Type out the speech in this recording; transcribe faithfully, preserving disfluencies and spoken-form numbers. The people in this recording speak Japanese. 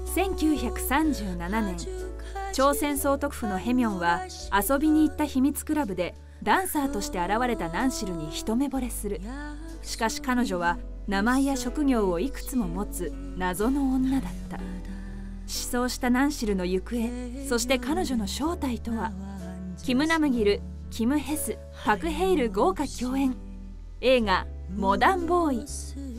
せんきゅうひゃくさんじゅうななねん、朝鮮総督府のヘミョンは遊びに行った秘密クラブでダンサーとして現れたナンシルに一目惚れする。しかし彼女は名前や職業をいくつも持つ謎の女だった。失踪したナンシルの行方、そして彼女の正体とは。キム・ナムギル、キム・ヘス、パク・ヘイル豪華共演。映画「モダンボーイ」。